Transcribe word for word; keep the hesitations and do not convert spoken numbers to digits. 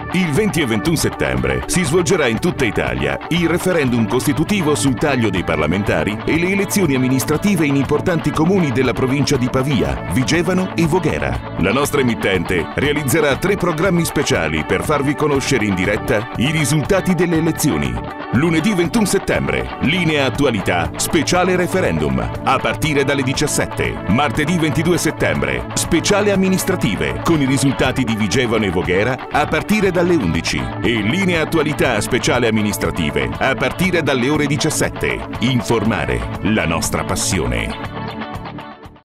Il venti e ventuno settembre si svolgerà in tutta Italia il referendum costitutivo sul taglio dei parlamentari e le elezioni amministrative in importanti comuni della provincia di Pavia, Vigevano e Voghera. La nostra emittente realizzerà tre programmi speciali per farvi conoscere in diretta i risultati delle elezioni. Lunedì ventuno settembre, linea attualità, speciale referendum, a partire dalle diciassette. Martedì ventidue settembre, speciale amministrative, con i risultati di Vigevano e Voghera, a partire dalle undici. E linea attualità, speciale amministrative, a partire dalle ore diciassette. Informare, la nostra passione.